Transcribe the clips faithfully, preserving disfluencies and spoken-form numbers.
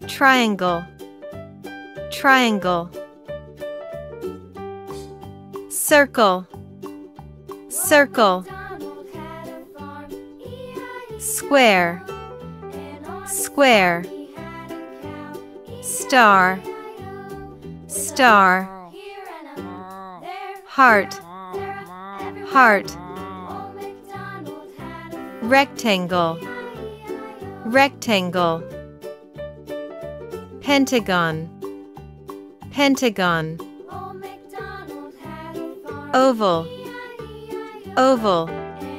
triangle, triangle. Circle, circle. Square, square. Star, star. Heart, heart. Rectangle, rectangle. Pentagon, pentagon. Oval, oval.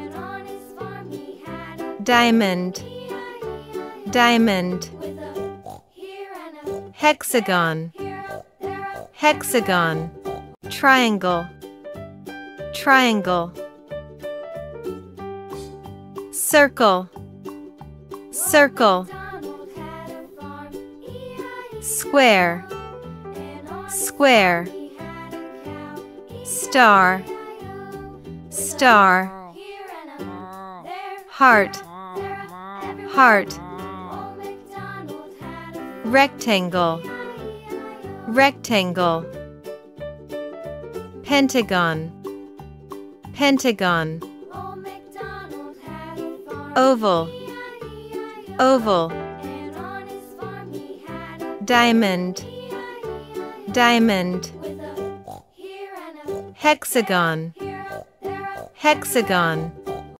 Diamond, diamond. Hexagon, hexagon. Triangle, triangle. Circle, circle. Square, square. Star, star. Heart, heart. Rectangle, rectangle. Pentagon, pentagon. Oval, oval. Diamond, diamond. Hexagon, hexagon.